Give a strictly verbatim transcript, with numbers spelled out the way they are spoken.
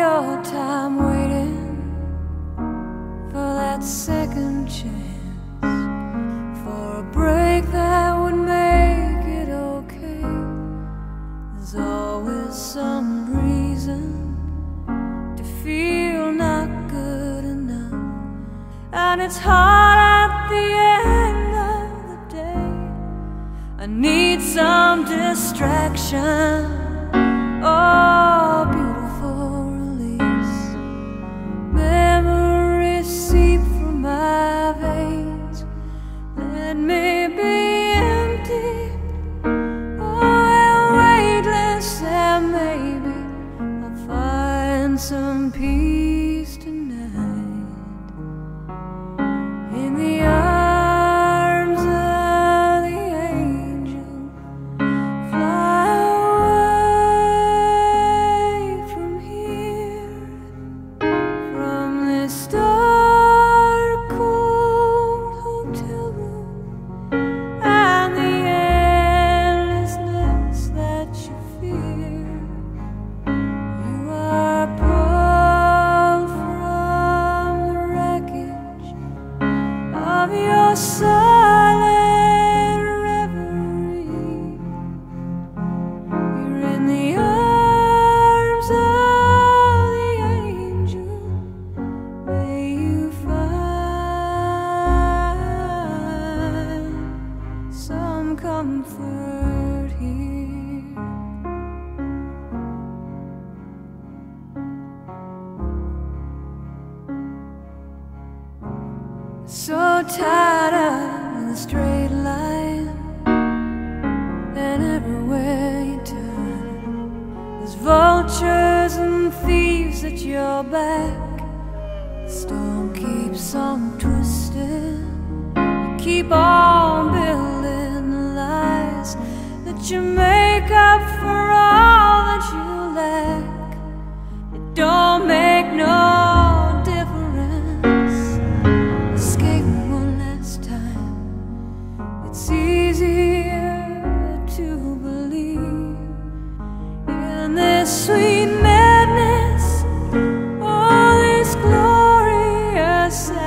your time waiting for that second chance, for a break that would make it okay. There's always some reason to feel not good enough, and it's hard at the end of the day. I need some distraction. Oh, beautiful release. Memories seep from my veins. Let me be empty, oh, and weightless, and maybe I'll find some peace tonight in the arms of the angel. Fly away from here, from this dark, cold hotel room, and the endlessness that you fear. You are pulled from the wreckage of your silent reverie. You're in the arms of the angel. May you find some comfort here. So tired of the straight line, and everywhere you turn, there's vultures and thieves at your back. The storm keeps on twisting. You keep on building the lies that you make up for all that you lack. It don't make no difference. Escape one last time. It's easier to believe in this sweet madness, all this glorious